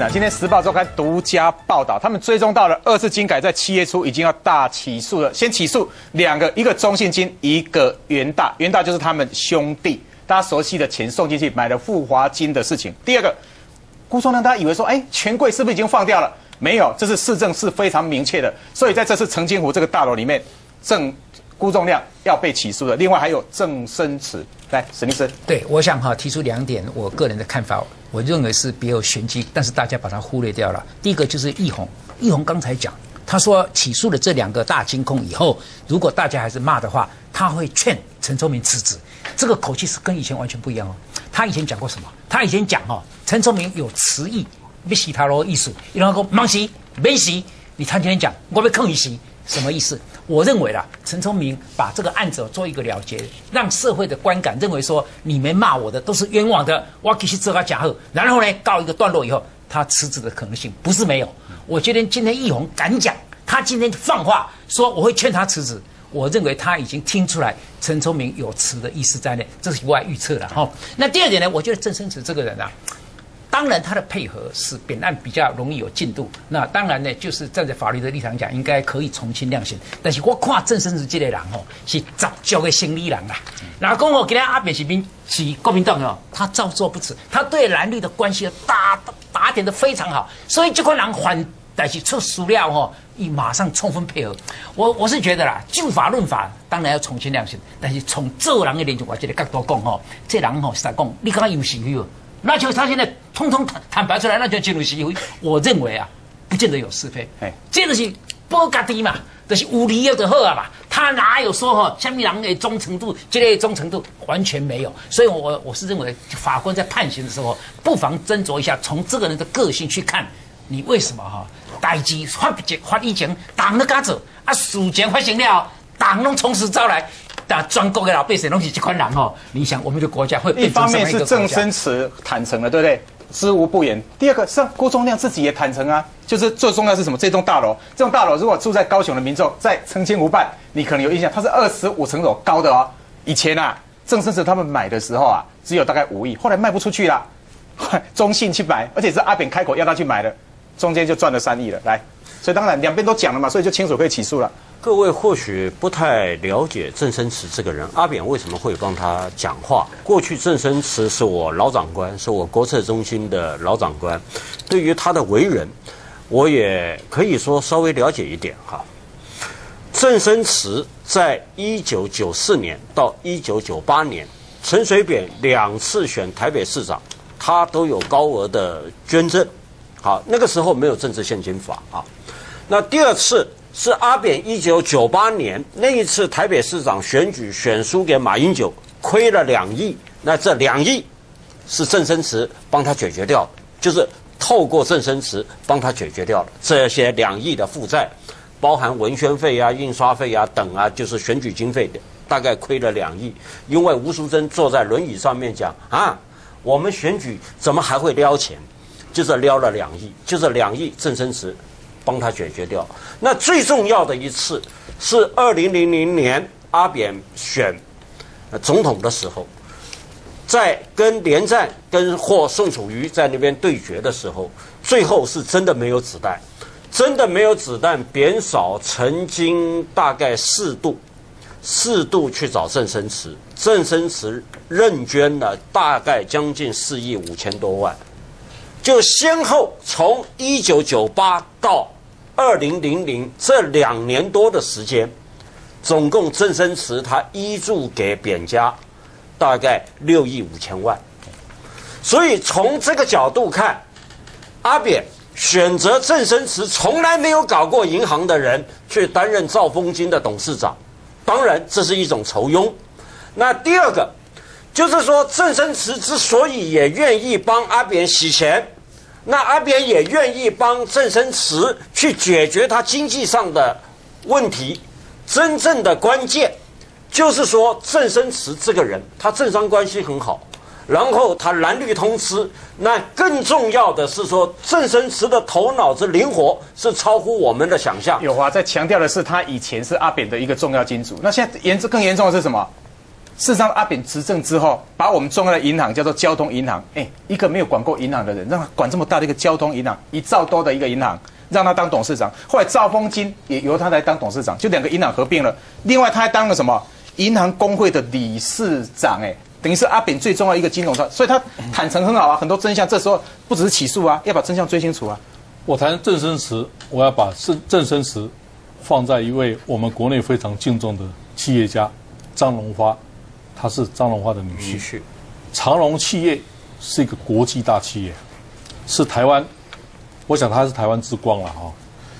那今天《时报周刊》独家报道，他们追踪到了2次金改在7月初已经要大起诉了，先起诉2个，一个中信金，一个元大，元大就是他们兄弟，大家熟悉的钱送进去买了富华金的事情。第二个，辜仲谅大家以为说，权贵是不是已经放掉了？没有，这是市政是非常明确的，所以在这次澄清湖这个大楼里面，辜仲谅要被起诉的，另外还有郑生慈。来，沈律师， 对，我想提出2点我个人的看法，我认为是别有玄机，但是大家把它忽略掉了。第一个就是易宏刚才讲，他说起诉了这2个大金控以后，如果大家还是骂的话，他会劝陈聪明辞职，这个口气是跟以前完全不一样哦。他以前讲过什么？他以前讲陈聪明有辞意，要洗他的意思，然后说忙洗没洗，你他今天讲我被坑一洗。什么意思？我认为陈聪明把这个案子做一个了结，让社会的观感认为说你们骂我的都是冤枉的，我其实这个假贺，然后呢告一个段落以后，他辞职的可能性不是没有。我觉得今天易宏敢讲，他今天放话说我会劝他辞职，我认为他已经听出来陈聪明有辞的意思在内，这是意外预测了哈。那第二点呢，我觉得郑生慈这个人当然，他的配合使本案比较容易有进度。那当然呢，就是站在法律的立场讲，应该可以从轻量刑。但是我看郑生慈这个人是十足的生理人啦。然后讲今天阿扁是国民党他照做不迟，他对蓝绿的关系打点的非常好。所以这款人反，但是出事了伊马上充分配合。我是觉得啦，就法论法，当然要从轻量刑。但是从做人的人我这个角度讲这人实在讲，你刚刚有是非？那就他现在通通坦白出来，那就进入是非。我认为不见得有是非，这就是保家己嘛，就是有理就好嘛。他哪有说什么人的忠诚度，这类忠诚度完全没有。所以我是认为法官在判刑的时候，不妨斟酌一下，从这个人的个性去看，你为什么代志发以前，党都敢做事情发生了，党拢从实招来。但全国的老百姓拢是这款人你想我们的国家会变成什么一个国家？一方面是郑生慈坦诚了，对不对？知无不言。第二个是辜仲谅自己也坦诚就是最重要是什么？这栋大楼如果住在高雄的民众在澄清湖畔，你可能有印象，它是25层楼高的以前郑生慈他们买的时候只有大概5亿，后来卖不出去了，中信去买，而且是阿扁开口要他去买的，中间就赚了3亿了。来，所以当然两边都讲了嘛，所以就清楚可以起诉了。 各位或许不太了解郑生慈这个人，阿扁为什么会帮他讲话？过去郑生慈是我老长官，是我国策中心的老长官，对于他的为人，我也可以说稍微了解一点郑生慈在1994年到1998年，陈水扁2次选台北市长，他都有高额的捐赠。那个时候没有政治献金法那第2次。是阿扁1998年那一次台北市长选举选输给马英九，亏了2亿，那这2亿是郑生慈帮他解决掉的，就是透过郑生慈帮他解决掉了这些2亿的负债，包含文宣费印刷费等就是选举经费的，大概亏了2亿。因为吴淑珍坐在轮椅上面讲我们选举怎么还会撩钱，就是撩了2亿，就是2亿郑生慈帮他解决掉。那最重要的一次是2000年阿扁选总统的时候，在跟连战跟宋楚瑜在那边对决的时候，最后是真的没有子弹，扁嫂曾经大概4度去找郑生慈，郑生慈认捐了大概将近4亿5千多万。就先后从1998到2000这2年多的时间，总共郑生慈他依助给扁家大概6亿5千万。所以从这个角度看，阿扁选择郑生慈从来没有搞过银行的人去担任兆丰金的董事长，当然这是一种酬庸。那第二个就是说，郑生慈之所以也愿意帮阿扁洗钱，那阿扁也愿意帮郑生慈去解决他经济上的问题。真正的关键就是说，郑生慈这个人，他政商关系很好，然后他蓝绿通吃。那更重要的是说，郑生慈的头脑之灵活是超乎我们的想象。 有华在强调的是，他以前是阿扁的一个重要金主。那现在更严重的是什么？ 事实上，阿扁执政之后，把我们重要的银行叫做交通银行，一个没有管过银行的人，让他管这么大的一个交通银行，1兆多的一个银行，让他当董事长。后来兆丰金也由他来当董事长，就2个银行合并了。另外，他还当了什么银行工会的理事长，等于是阿扁最重要的一个金融上，所以他坦诚很好啊，很多真相。这时候不只是起诉啊，要把真相追清楚啊。 我谈郑生慈，我要把郑生慈放在一位我们国内非常敬重的企业家张荣发。他是张荣发的女婿。长荣企业是一个国际大企业，是台湾，我想他是台湾之光了哈。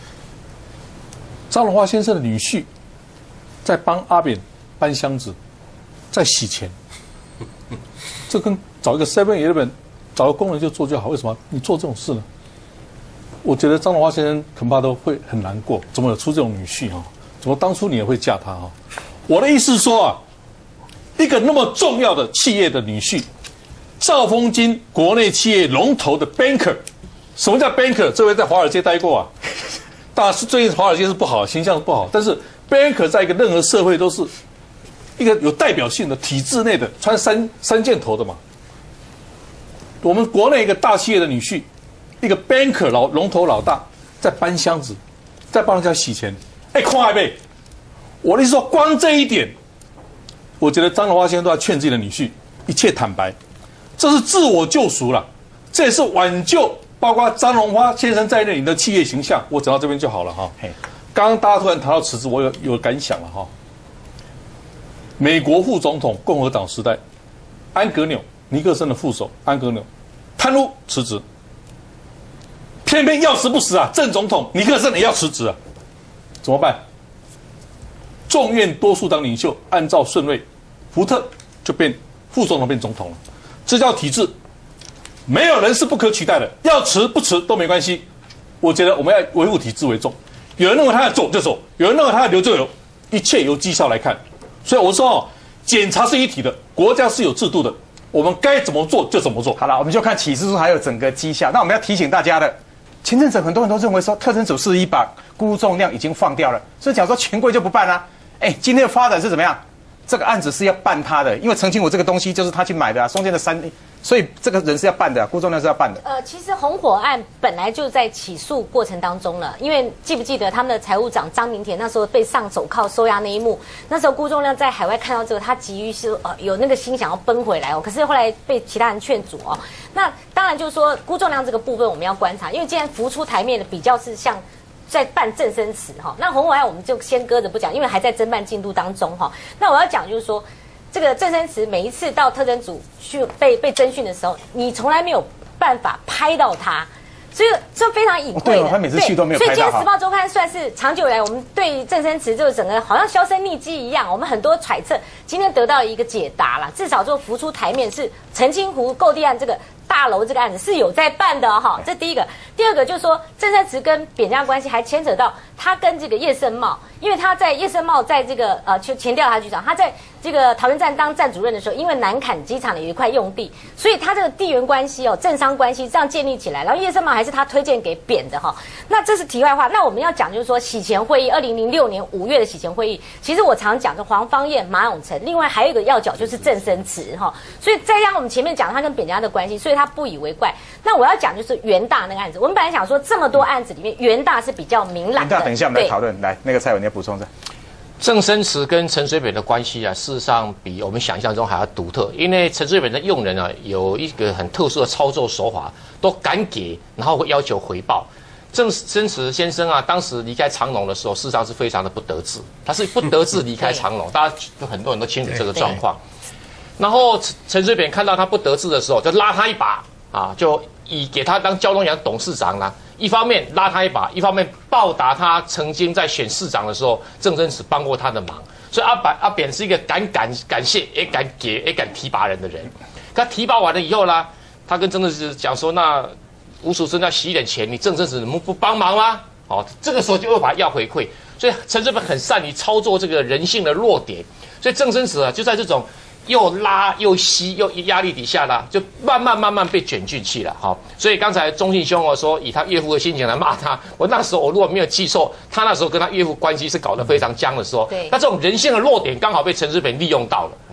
张荣发先生的女婿在帮阿扁搬箱子，在洗钱，这跟找一个 7-Eleven 找个工人就做就好，为什么你做这种事呢？我觉得张荣发先生恐怕都会很难过，怎么有出这种女婿哈？怎么当初你也会嫁他哈？我的意思是说啊。一个那么重要的企业的女婿，兆丰金国内企业龙头的 banker， 什么叫 banker？ 这位在华尔街待过啊，当然是最近华尔街是不好，形象是不好，但是 banker 在一个任何社会都是一个有代表性的体制内的，穿三件头的嘛。我们国内一个大企业的女婿，一个 banker 龙头老大，在搬箱子，在帮人家洗钱，快呗！我的意思说，光这一点。我觉得张荣发先生都要劝自己的女婿一切坦白，这是自我救赎了，这也是挽救包括张荣发先生在内你的企业形象。我讲到这边就好了哈。刚刚大家突然谈到辞职，我有感想了哈。美国副总统共和党时代，安格纽尼克森的副手安格纽贪污辞职，偏偏要死不死啊，正总统尼克森也要辞职啊，怎么办？众院多数党领袖按照顺位，福特就变副总统变总统了，这叫体制，没有人是不可取代的，要辞不辞都没关系。我觉得我们要维护体制为重，有人认为他要走就走，有人认为他要留就留，一切由绩效来看。所以我说检察是一体的，国家是有制度的，我们该怎么做就怎么做。 好了，我们就看起诉书还有整个绩效。那我们要提醒大家的，前阵子很多人都认为说特侦组4·1把辜仲谅已经放掉了，所以讲说权贵就不办啦。今天的发展是怎么样？这个案子是要办他的，因为澄清湖这个东西就是他去买的中间的所以这个人是要办的，辜仲谅是要办的。 其实红火案本来就在起诉过程当中了，因为记不记得他们的财务长张明田那时候被上手铐收押那一幕，那时候辜仲谅在海外看到这个，他急于是有那个心想要奔回来可是后来被其他人劝阻那当然就是说辜仲谅这个部分我们要观察，因为既然浮出台面的比较是像。在办正生词那红火案我们就先搁着不讲，因为还在侦办进度当中那我要讲就是说，这个正生词每一次到特侦组去被侦讯的时候，你从来没有办法拍到他，所以这非常隐晦的。 他每次去都没有拍到。 所以今天《时报周刊》算是长久以来我们对正生词就整个好像销声匿迹一样，我们很多揣测，今天得到一个解答了，至少就浮出台面是澄清湖购地案这个。大楼这个案子是有在办的这第一个。第二个就是说，郑生慈跟扁家关系还牵扯到他跟这个叶盛茂，因为他在叶盛茂在这个前调查局长，他在这个桃园站当站主任的时候，因为南崁机场有一块用地，所以他这个地缘关系政商关系这样建立起来，然后叶盛茂还是他推荐给扁的那这是题外话。那我们要讲就是说洗钱会议，2006年5月的洗钱会议，其实我常讲的黄芳燕、马永成，另外还有一个要角就是郑生慈所以再加上我们前面讲他跟扁家的关系，所以他不以为怪。那我要讲就是元大那个案子，我们本来想说这么多案子里面，元大是比较明朗的。 元大等一下我们来讨论，来那个蔡文你要补充一下。 郑生慈跟陈水扁的关系事实上比我们想象中还要独特，因为陈水扁的用人有一个很特殊的操作手法，都敢给，然后会要求回报。郑生慈先生当时离开长荣的时候，事实上是非常的不得志，他是不得志离开长荣，大家很多人都清楚这个状况。然后陈水扁看到他不得志的时候，就拉他一把就以给他当交通银行董事长啦。一方面拉他一把，一方面报答他曾经在选市长的时候，郑生慈帮过他的忙。所以阿扁是一个感谢也敢给也敢提拔人的人。他提拔完了以后呢，他跟郑生慈讲说，那吴淑珍要洗一点钱，你郑生慈能不帮忙吗？这个时候就又把他要回馈。所以陈水扁很善于操作这个人性的弱点，所以郑生慈就在这种又拉又吸又压力底下就慢慢被卷进去了所以刚才钟信兄说以他岳父的心情来骂他，我那时候我如果没有记错，他那时候跟他岳父关系是搞得非常僵的时候，那这种人性的弱点刚好被陈水扁利用到了。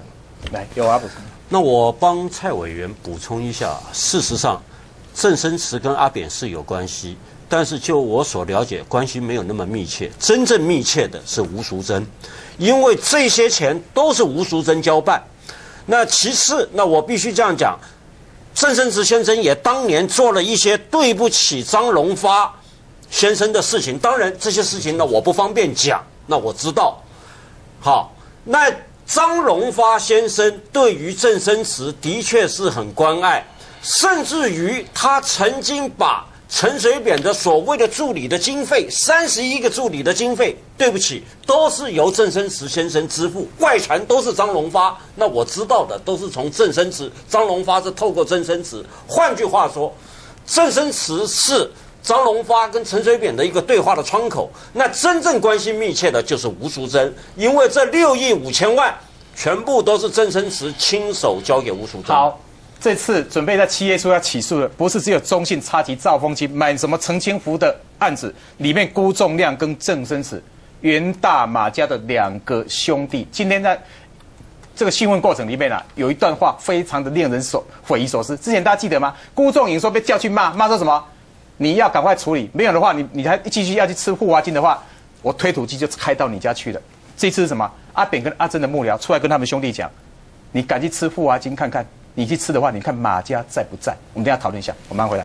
来，有啊，补充。 那我帮蔡委员补充一下，事实上，郑生慈跟阿扁是有关系，但是就我所了解，关系没有那么密切。真正密切的是吴淑珍，因为这些钱都是吴淑珍交办。那其次，那我必须这样讲，郑生慈先生也当年做了一些对不起张荣发先生的事情。当然，这些事情呢，我不方便讲。那我知道，好，那张荣发先生对于郑生慈的确是很关爱，甚至于他曾经把陈水扁的所谓的助理的经费，31个助理的经费，对不起，都是由郑生慈先生支付，外传都是张荣发。那我知道的都是从郑生慈，张荣发是透过郑生慈。换句话说，郑生慈是张荣发跟陈水扁的一个对话的窗口。那真正关系密切的就是吴淑珍，因为这6亿5千万全部都是郑生慈亲手交给吴淑珍。 好。这次准备在7月初要起诉的，不是只有中信插旗兆丰金买什么澄清湖的案子，里面辜仲谅跟郑生慈、元大马家的2个兄弟。今天在这个讯问过程里面啊，有一段话非常的令人匪夷所思。之前大家记得吗？辜仲颖说被叫去骂说什么？你要赶快处理，没有的话，你还继续要去吃护华金的话，我推土机就开到你家去了。这次是什么？阿扁跟阿珍的幕僚出来跟他们兄弟讲，你赶去吃护华金看看。你去吃的话，你看马家在不在？我们等一下讨论一下，我们马上回来。